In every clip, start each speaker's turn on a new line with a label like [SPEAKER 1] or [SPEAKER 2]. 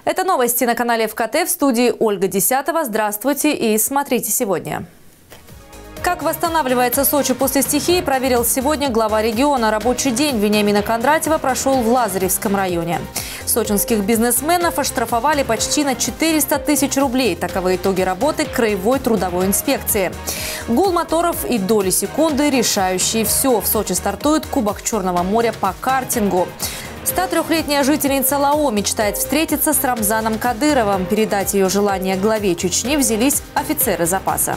[SPEAKER 1] Это новости на канале ФКТ, в студии Ольга Десятова. Здравствуйте и смотрите сегодня. Как восстанавливается Сочи после стихии, проверил сегодня глава региона. Рабочий день Вениамина Кондратьева прошел в Лазаревском районе. Сочинских бизнесменов оштрафовали почти на 400 тысяч рублей. Таковы итоги работы Краевой трудовой инспекции. Гул моторов и доли секунды, решающие все. В Сочи стартует Кубок Черного моря по картингу. 103-летняя жительница Лао мечтает встретиться с Рамзаном Кадыровым. Передать ее желание главе Чечни взялись офицеры запаса.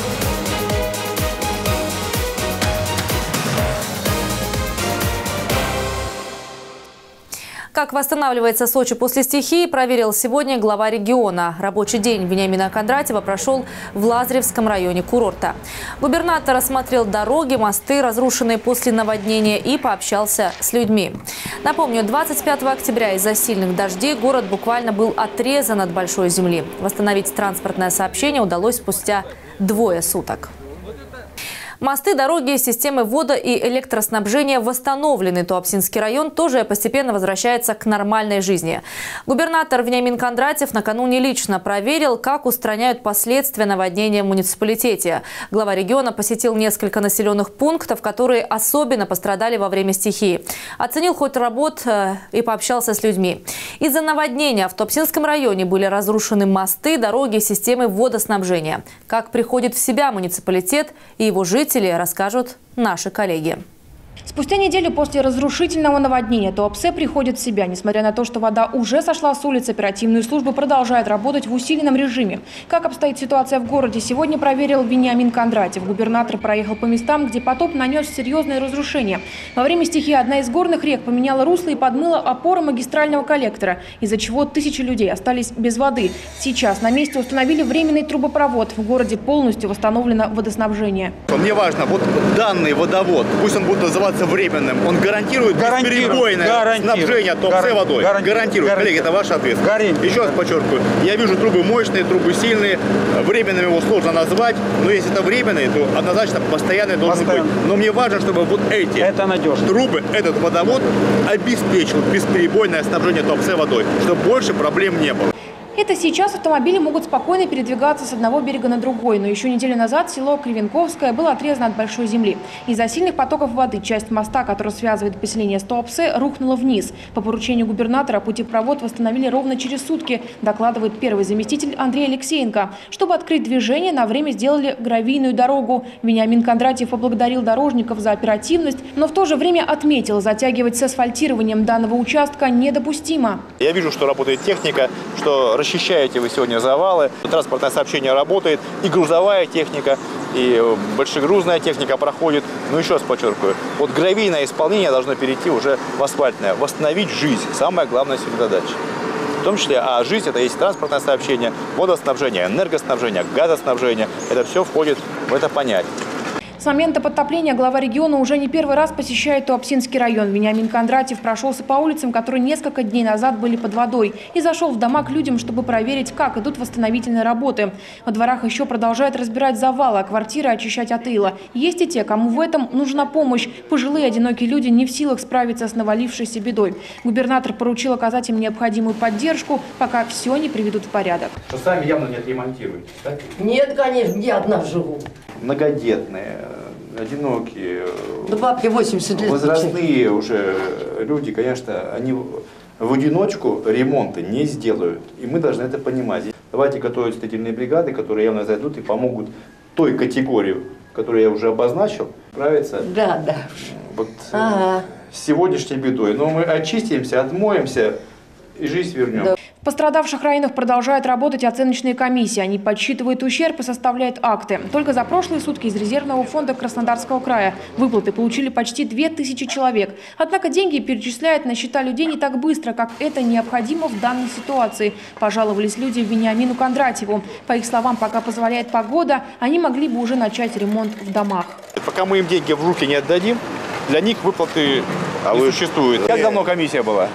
[SPEAKER 1] Как восстанавливается Сочи после стихии, проверил сегодня глава региона. Рабочий день Вениамина Кондратьева прошел в Лазаревском районе курорта. Губернатор осмотрел дороги, мосты, разрушенные после наводнения, и пообщался с людьми. Напомню, 25 октября из-за сильных дождей город буквально был отрезан от большой земли. Восстановить транспортное сообщение удалось спустя 2 суток. Мосты, дороги, системы водо- и электроснабжения восстановлены. Туапсинский район тоже постепенно возвращается к нормальной жизни. Губернатор Вениамин Кондратьев накануне лично проверил, как устраняют последствия наводнения в муниципалитете. Глава региона посетил несколько населенных пунктов, которые особенно пострадали во время стихии. Оценил ход работ и пообщался с людьми. Из-за наводнения в Туапсинском районе были разрушены мосты, дороги, системы водоснабжения. Как приходит в себя муниципалитет и его жители, расскажут наши коллеги.
[SPEAKER 2] Спустя неделю после разрушительного наводнения Туапсе приходит в себя. Несмотря на то, что вода уже сошла с улиц, оперативные службы продолжают работать в усиленном режиме. Как обстоит ситуация в городе, сегодня проверил Вениамин Кондратьев. Губернатор проехал по местам, где потоп нанес серьезные разрушения. Во время стихии одна из горных рек поменяла русло и подмыла опоры магистрального коллектора, из-за чего тысячи людей остались без воды. Сейчас на месте установили временный трубопровод. В городе полностью восстановлено водоснабжение.
[SPEAKER 3] Мне важно, вот данный водовод, пусть он будет называться временным, он гарантирует бесперебойное снабжение Туапсе водой. Гарантирует. Коллеги, это ваш ответ. Еще раз подчеркиваю, я вижу трубы мощные, трубы сильные, временными его сложно назвать, но если это временные, то однозначно постоянные должны быть. Но мне важно, чтобы вот эти трубы, этот водовод обеспечил бесперебойное снабжение Туапсе водой, чтобы больше проблем не было.
[SPEAKER 2] Это сейчас автомобили могут спокойно передвигаться с одного берега на другой. Но еще неделю назад село Кривенковское было отрезано от большой земли. Из-за сильных потоков воды часть моста, который связывает поселение с Туапсе, рухнула вниз. По поручению губернатора путепровод восстановили ровно через сутки, докладывает первый заместитель Андрей Алексеенко. Чтобы открыть движение, на время сделали гравийную дорогу. Вениамин Кондратьев поблагодарил дорожников за оперативность, но в то же время отметил, затягивать с асфальтированием данного участка недопустимо.
[SPEAKER 3] Я вижу, что работает техника, что расчищаете вы сегодня завалы, транспортное сообщение работает, и грузовая техника, и большегрузная техника проходит. Но еще раз подчеркиваю, вот гравийное исполнение должно перейти уже в асфальтное, восстановить жизнь. Самая главная сегодня задача. В том числе, а жизнь это есть транспортное сообщение, водоснабжение, энергоснабжение, газоснабжение. Это все входит в это понятие.
[SPEAKER 2] С момента подтопления глава региона уже не первый раз посещает Туапсинский район. Вениамин Кондратьев прошелся по улицам, которые несколько дней назад были под водой, и зашел в дома к людям, чтобы проверить, как идут восстановительные работы. Во дворах еще продолжают разбирать завалы, а квартиры очищать от ила. Есть и те, кому в этом нужна помощь. Пожилые одинокие люди не в силах справиться с навалившейся бедой. Губернатор поручил оказать им необходимую поддержку, пока все не приведут в порядок.
[SPEAKER 3] Вы сами явно не отремонтируете, так?
[SPEAKER 4] Нет, конечно, я одна живу.
[SPEAKER 3] Многодетные, одинокие,
[SPEAKER 4] Да бабке 80 лет.
[SPEAKER 3] возрастные уже люди, конечно, они в одиночку ремонта не сделают. И мы должны это понимать. Давайте готовить строительные бригады, которые явно зайдут и помогут той категории, которую я уже обозначил, справиться вот, с сегодняшней бедой. Но мы очистимся, отмоемся и жизнь вернем.
[SPEAKER 2] Да. В пострадавших районах продолжают работать оценочные комиссии. Они подсчитывают ущерб и составляют акты. Только за прошлые сутки из резервного фонда Краснодарского края выплаты получили почти 2000 человек. Однако деньги перечисляют на счета людей не так быстро, как это необходимо в данной ситуации. Пожаловались люди Вениамину Кондратьеву. По их словам, пока позволяет погода, они могли бы уже начать ремонт в домах.
[SPEAKER 3] Пока мы им деньги в руки не отдадим, для них выплаты не существует. Как давно комиссия была?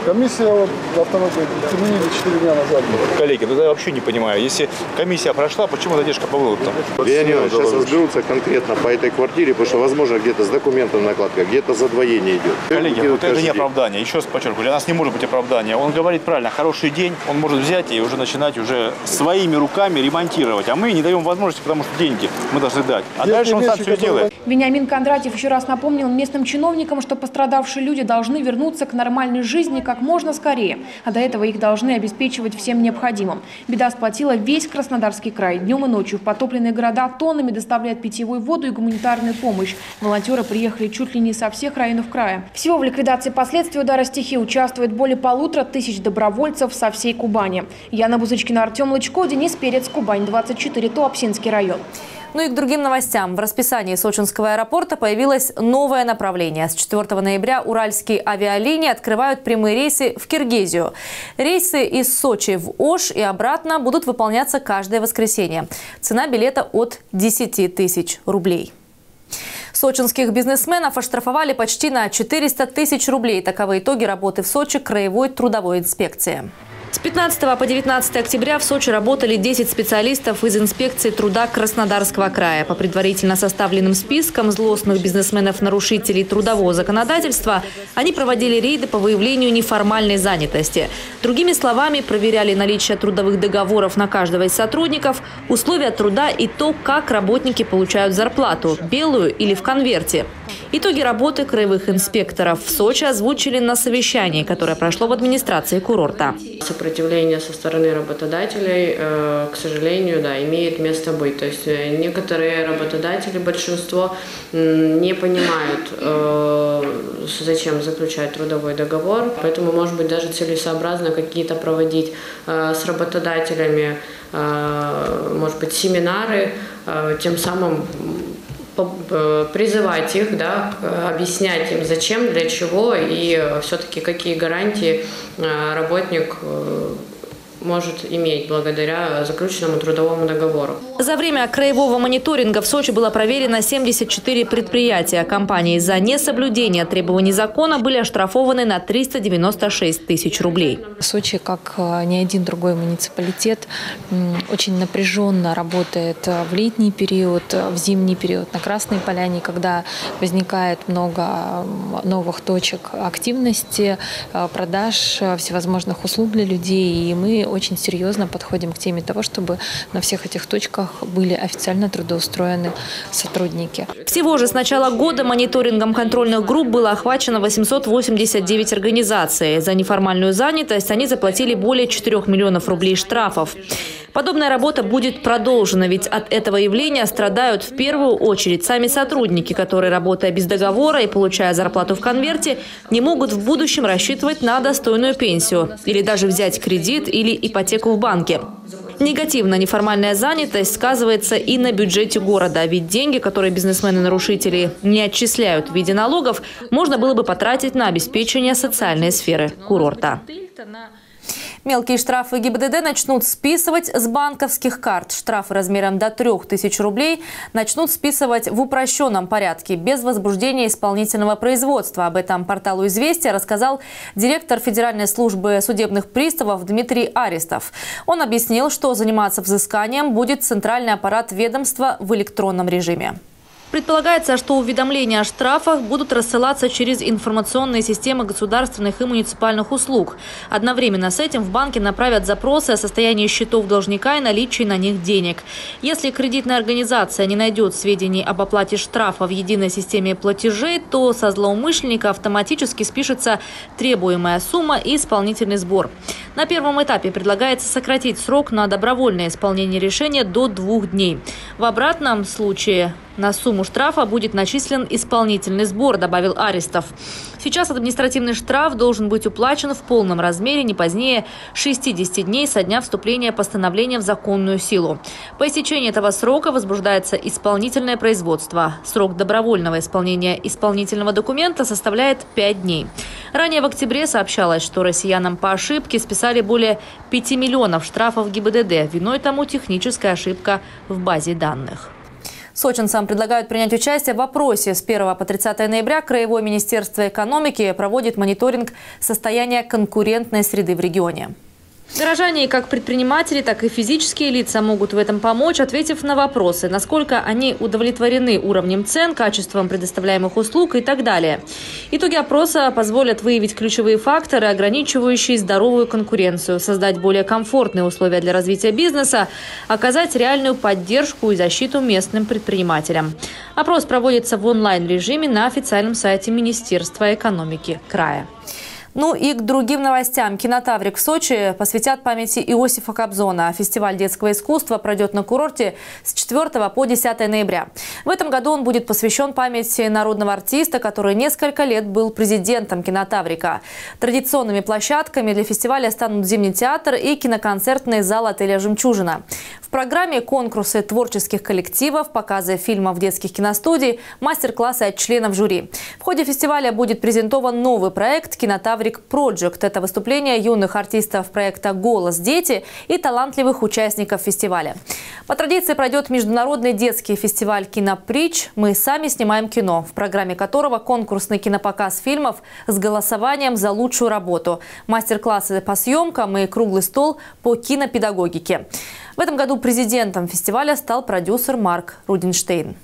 [SPEAKER 5] Комиссия автомобиля применили 4 дня назад.
[SPEAKER 3] Коллеги, ну я вообще не понимаю, если комиссия прошла, почему задержка по выводу? Сейчас разберутся конкретно по этой квартире, потому что, возможно, где-то с документом накладка, где-то задвоение идет. Коллеги, вот это не оправдание. Еще раз подчеркиваю, для нас не может быть оправдания. Он говорит правильно, хороший день, он может взять и уже начинать уже своими руками ремонтировать. А мы не даем возможности, потому что деньги мы должны дать. А дальше он сам все делает.
[SPEAKER 2] Вениамин Кондратьев еще раз напомнил местным чиновникам, что пострадавшие люди должны вернуться к нормальной жизни как можно скорее. А до этого их должны обеспечивать всем необходимым. Беда сплотила весь Краснодарский край. Днем и ночью в потопленные города тоннами доставляют питьевую воду и гуманитарную помощь. Волонтеры приехали чуть ли не со всех районов края. Всего в ликвидации последствий удара стихии участвует более 1500 добровольцев со всей Кубани. Яна Бузычкина, Артем Лычко, Денис Перец, Кубань-24, Туапсинский район.
[SPEAKER 1] Ну и к другим новостям. В расписании сочинского аэропорта появилось новое направление. С 4 ноября уральские авиалинии открывают прямые рейсы в Киргизию. Рейсы из Сочи в Ош и обратно будут выполняться каждое воскресенье. Цена билета от 10 тысяч рублей. Сочинских бизнесменов оштрафовали почти на 400 тысяч рублей. Таковы итоги работы в Сочи краевой трудовой инспекции. С 15 по 19 октября в Сочи работали 10 специалистов из инспекции труда Краснодарского края. По предварительно составленным спискам злостных бизнесменов-нарушителей трудового законодательства они проводили рейды по выявлению неформальной занятости. Другими словами, проверяли наличие трудовых договоров на каждого из сотрудников, условия труда и то, как работники получают зарплату – белую или в конверте. Итоги работы краевых инспекторов в Сочи озвучили на совещании, которое прошло в администрации курорта.
[SPEAKER 6] Сопротивление со стороны работодателей, к сожалению, да, имеет место быть. То есть некоторые работодатели, большинство, не понимают, зачем заключать трудовой договор. Поэтому, может быть, даже целесообразно какие-то проводить с работодателями, может быть, семинары, тем самым призывать их, да, объяснять им, зачем, для чего и все-таки какие гарантии работник может иметь благодаря заключенному трудовому договору.
[SPEAKER 1] За время краевого мониторинга в Сочи было проверено 74 предприятия. Компании за несоблюдение требований закона были оштрафованы на 396 тысяч рублей.
[SPEAKER 7] Сочи, как ни один другой муниципалитет, очень напряженно работает в летний период, в зимний период на Красной Поляне, когда возникает много новых точек активности, продаж всевозможных услуг для людей. И мы очень серьезно подходим к теме того, чтобы на всех этих точках были официально трудоустроены сотрудники.
[SPEAKER 1] Всего же с начала года мониторингом контрольных групп было охвачено 889 организаций. За неформальную занятость они заплатили более 4 миллионов рублей штрафов. Подобная работа будет продолжена, ведь от этого явления страдают в первую очередь сами сотрудники, которые, работая без договора и получая зарплату в конверте, не могут в будущем рассчитывать на достойную пенсию или даже взять кредит или ипотеку в банке. Негативно неформальная занятость сказывается и на бюджете города, ведь деньги, которые бизнесмены-нарушители не отчисляют в виде налогов, можно было бы потратить на обеспечение социальной сферы курорта. Мелкие штрафы ГИБДД начнут списывать с банковских карт. Штрафы размером до 3000 рублей начнут списывать в упрощенном порядке, без возбуждения исполнительного производства. Об этом порталу «Известия» рассказал директор Федеральной службы судебных приставов Дмитрий Аристов. Он объяснил, что заниматься взысканием будет центральный аппарат ведомства в электронном режиме. Предполагается, что уведомления о штрафах будут рассылаться через информационные системы государственных и муниципальных услуг. Одновременно с этим в банке направят запросы о состоянии счетов должника и наличии на них денег. Если кредитная организация не найдет сведений об оплате штрафа в единой системе платежей, то со злоумышленника автоматически спишется требуемая сумма и исполнительный сбор. На первом этапе предлагается сократить срок на добровольное исполнение решения до 2 дней. В обратном случае на сумму штрафа будет начислен исполнительный сбор, добавил Аристов. Сейчас административный штраф должен быть уплачен в полном размере не позднее 60 дней со дня вступления постановления в законную силу. По истечении этого срока возбуждается исполнительное производство. Срок добровольного исполнения исполнительного документа составляет 5 дней. Ранее в октябре сообщалось, что россиянам по ошибке списали более 5 миллионов штрафов ГИБДД. Виной тому техническая ошибка в базе данных. Сочинцам предлагают принять участие в опросе. С 1 по 30 ноября Краевое министерство экономики проводит мониторинг состояния конкурентной среды в регионе. Горожане, как предприниматели, так и физические лица могут в этом помочь, ответив на вопросы, насколько они удовлетворены уровнем цен, качеством предоставляемых услуг и так далее. Итоги опроса позволят выявить ключевые факторы, ограничивающие здоровую конкуренцию, создать более комфортные условия для развития бизнеса, оказать реальную поддержку и защиту местным предпринимателям. Опрос проводится в онлайн-режиме на официальном сайте Министерства экономики края. Ну и к другим новостям. Кинотаврик в Сочи посвятят памяти Иосифа Кобзона. Фестиваль детского искусства пройдет на курорте с 4 по 10 ноября. В этом году он будет посвящен памяти народного артиста, который несколько лет был президентом Кинотаврика. Традиционными площадками для фестиваля станут Зимний театр и киноконцертный зал отеля «Жемчужина». В программе конкурсы творческих коллективов, показы фильмов детских киностудий, мастер-классы от членов жюри. В ходе фестиваля будет презентован новый проект «Кинотаврик Project». Это выступление юных артистов проекта «Голос. Дети» и талантливых участников фестиваля. По традиции пройдет международный детский фестиваль «Кинопритч. Мы сами снимаем кино», в программе которого конкурсный кинопоказ фильмов с голосованием за лучшую работу, мастер-классы по съемкам и круглый стол по кинопедагогике. В этом году президентом фестиваля стал продюсер Марк Рудинштейн.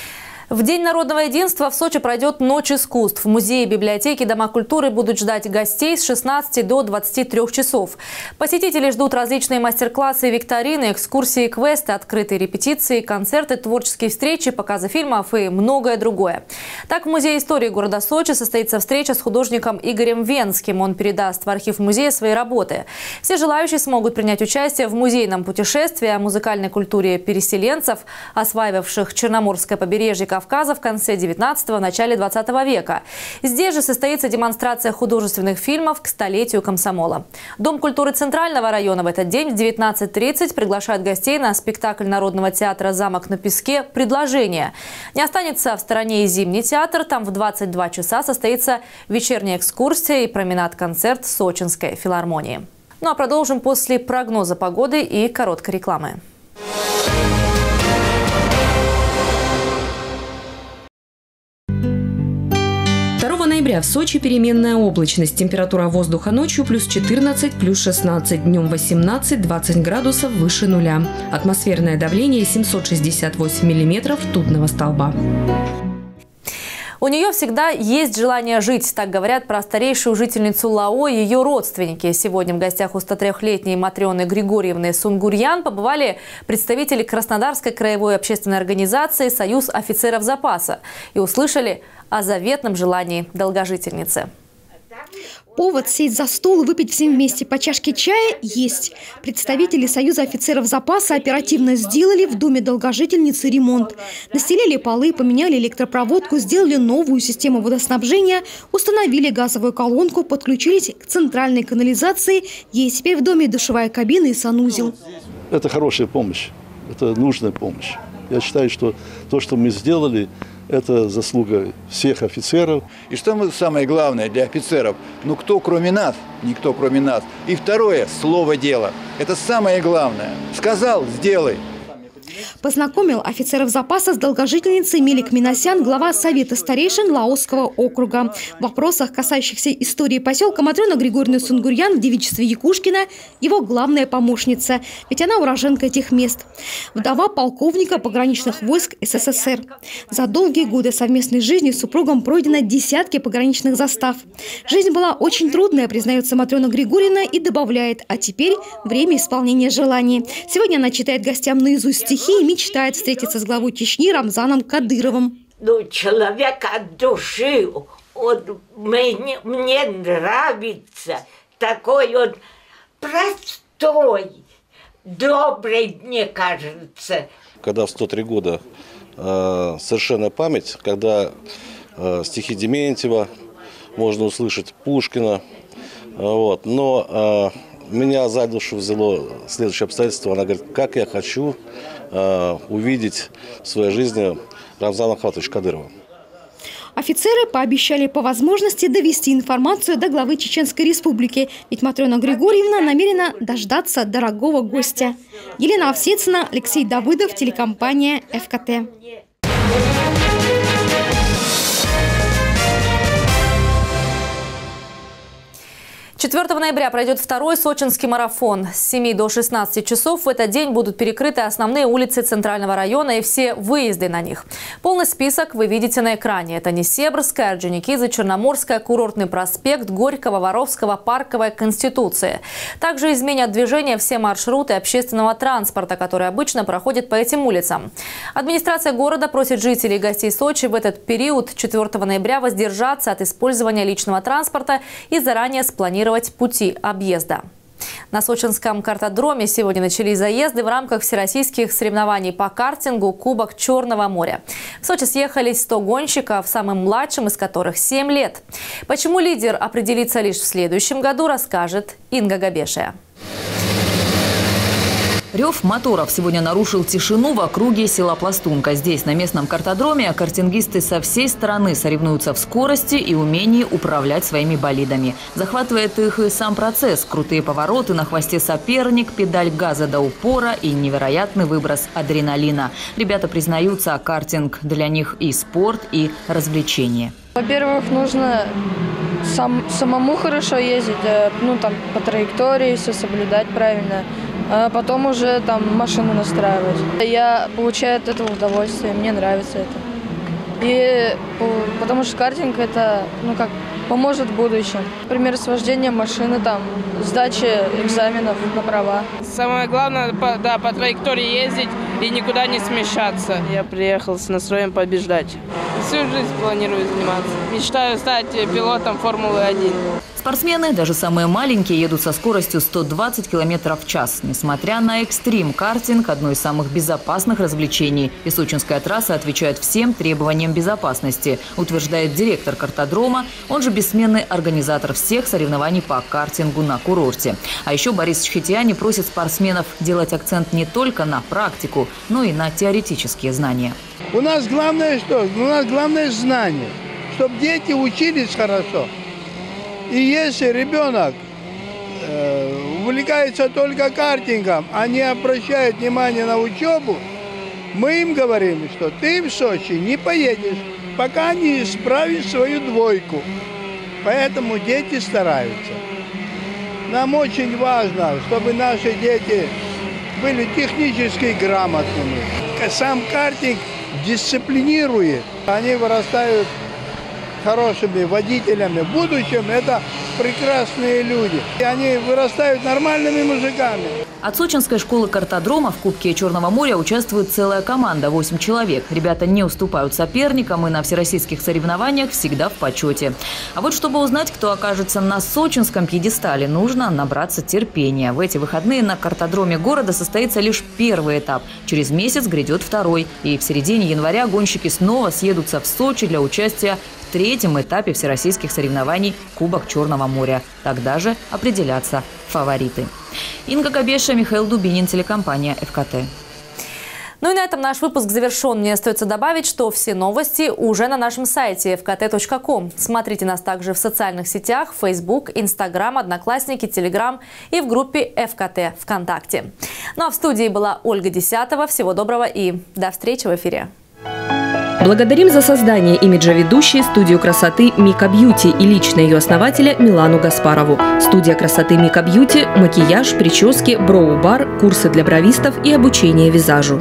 [SPEAKER 1] В День народного единства в Сочи пройдет Ночь искусств. Музеи, библиотеки, дома культуры будут ждать гостей с 16 до 23 часов. Посетители ждут различные мастер-классы, викторины, экскурсии, квесты, открытые репетиции, концерты, творческие встречи, показы фильмов и многое другое. Так, в Музее истории города Сочи состоится встреча с художником Игорем Венским. Он передаст в архив музея свои работы. Все желающие смогут принять участие в музейном путешествии о музыкальной культуре переселенцев, осваивавших Черноморское побережье Кавказа в конце 19-го, начале 20 века. Здесь же состоится демонстрация художественных фильмов к столетию комсомола. Дом культуры Центрального района в этот день в 19:30 приглашает гостей на спектакль Народного театра «Замок на песке» «Предложение». Не останется в стороне и Зимний театр. Там в 22 часа состоится вечерняя экскурсия и променад-концерт Сочинской филармонии. Ну а продолжим после прогноза погоды и короткой рекламы.
[SPEAKER 8] 2 ноября в Сочи переменная облачность. Температура воздуха ночью плюс 14, плюс 16, днем 18-20 градусов выше нуля. Атмосферное давление 768 миллиметров ртутного столба.
[SPEAKER 1] У нее всегда есть желание жить, так говорят про старейшую жительницу Лао и ее родственники. Сегодня в гостях у 103-летней Матрёны Григорьевны Сунгурьян побывали представители Краснодарской краевой общественной организации «Союз офицеров запаса» и услышали о заветном желании долгожительницы.
[SPEAKER 9] Повод сесть за стол и выпить всем вместе по чашке чая есть. Представители Союза офицеров запаса оперативно сделали в доме долгожительницы ремонт. Настелили полы, поменяли электропроводку, сделали новую систему водоснабжения, установили газовую колонку, подключились к центральной канализации. Есть теперь в доме душевая кабина и санузел.
[SPEAKER 5] Это хорошая помощь, это нужная помощь. Я считаю, что то, что мы сделали, это заслуга всех офицеров.
[SPEAKER 10] И что самое главное для офицеров? Ну кто кроме нас? Никто кроме нас. И второе – слово дело. Это самое главное. Сказал – сделай.
[SPEAKER 9] Познакомил офицеров запаса с долгожительницей Мелик Минасян, глава Совета старейшин Лаосского округа. В вопросах, касающихся истории поселка, Матрёна Григорьевна Сунгурьян в девичестве Якушкина его главная помощница, ведь она уроженка этих мест. Вдова полковника пограничных войск СССР. За долгие годы совместной жизни с супругом пройдено десятки пограничных застав. Жизнь была очень трудная, признается Матрёна Григорьевна и добавляет, а теперь время исполнения желаний. Сегодня она читает гостям наизусть стихи и мечтает встретиться с главой Чечни Рамзаном Кадыровым.
[SPEAKER 11] Ну, человек от души, мне нравится такой он простой, добрый, мне кажется.
[SPEAKER 12] Когда в 103 года совершенная память, когда стихи Дементьева, можно услышать Пушкина, вот, но меня за душу взяло следующее обстоятельство. Она говорит, как я хочу увидеть в своей жизни Рамзана Ахматовича Кадырова.
[SPEAKER 9] Офицеры пообещали по возможности довести информацию до главы Чеченской Республики, ведь Матрёна Григорьевна намерена дождаться дорогого гостя. Елена Овсецина, Алексей Давыдов, телекомпания ФКТ.
[SPEAKER 1] 4 ноября пройдет второй сочинский марафон. С 7 до 16 часов в этот день будут перекрыты основные улицы Центрального района и все выезды на них. Полный список вы видите на экране. Это Несебрская, Орджоникидзе, Черноморская, Курортный проспект, Горького, Воровского, Парковая, Конституция. Также изменят движение все маршруты общественного транспорта, которые обычно проходят по этим улицам. Администрация города просит жителей и гостей Сочи в этот период 4 ноября воздержаться от использования личного транспорта и заранее спланировать пути объезда. На сочинском картодроме сегодня начались заезды в рамках всероссийских соревнований по картингу «Кубок Черного моря». В Сочи съехались 100 гонщиков, самым младшим из которых 7 лет. Почему лидер определится лишь в следующем году, расскажет Инга Габешия.
[SPEAKER 13] Рев моторов сегодня нарушил тишину в округе села Пластунка. Здесь, на местном картодроме, картингисты со всей страны соревнуются в скорости и умении управлять своими болидами. Захватывает их и сам процесс. Крутые повороты, на хвосте соперник, педаль газа до упора и невероятный выброс адреналина. Ребята признаются, картинг для них и спорт, и развлечение.
[SPEAKER 14] Во-первых, нужно самому хорошо ездить, по траектории все соблюдать правильно. А потом уже машину настраивать. Я получаю от этого удовольствие, мне нравится это. И потому что картинг это, поможет в будущем. Например, с вождением машины, сдача экзаменов на права.
[SPEAKER 15] Самое главное, по траектории ездить и никуда не смещаться. Я приехал с настроем побеждать. Всю жизнь планирую заниматься. Мечтаю стать пилотом Формулы-1.
[SPEAKER 13] Спортсмены, даже самые маленькие, едут со скоростью 120 км в час. Несмотря на экстрим, картинг – одно из самых безопасных развлечений. И сочинская трасса отвечает всем требованиям безопасности, утверждает директор картодрома, он же бессменный организатор всех соревнований по картингу на курорте. А еще Борис Чхетиани просит спортсменов делать акцент не только на практику, но и на теоретические знания.
[SPEAKER 16] У нас главное что? У нас главное знание, чтобы дети учились хорошо. И если ребенок увлекается только картингом, а не обращает внимание на учебу, мы им говорим, что ты в Сочи не поедешь, пока не исправишь свою двойку. Поэтому дети стараются. Нам очень важно, чтобы наши дети были технически грамотными. Сам картинг дисциплинирует, они вырастают хорошими водителями. В будущем это прекрасные люди. И они вырастают нормальными мужиками.
[SPEAKER 13] От сочинской школы картодрома в Кубке Черного моря участвует целая команда – 8 человек. Ребята не уступают соперникам и на всероссийских соревнованиях всегда в почете. А вот чтобы узнать, кто окажется на сочинском пьедестале, нужно набраться терпения. В эти выходные на картодроме города состоится лишь первый этап. Через месяц грядет второй. И в середине января гонщики снова съедутся в Сочи для участия в третьем этапе всероссийских соревнований «Кубок Черного моря». Тогда же определятся фавориты. Инга Габеша, Михаил Дубинин, телекомпания ФКТ.
[SPEAKER 1] Ну и на этом наш выпуск завершен. Мне остается добавить, что все новости уже на нашем сайте fkt.com. Смотрите нас также в социальных сетях: Facebook, Instagram, Одноклассники, Telegram и в группе ФКТ ВКонтакте. Ну а в студии была Ольга Десятова. Всего доброго и до встречи в эфире.
[SPEAKER 8] Благодарим за создание имиджа ведущей студию красоты Мика Бьюти и лично ее основателя Милану Гаспарову. Студия красоты Мика Бьюти – макияж, прически, броу-бар, курсы для бровистов и обучение визажу.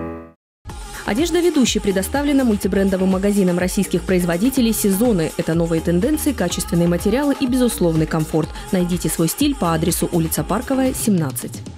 [SPEAKER 8] Одежда ведущей предоставлена мультибрендовым магазином российских производителей «Сезоны». Это новые тенденции, качественные материалы и безусловный комфорт. Найдите свой стиль по адресу улица Парковая, 17.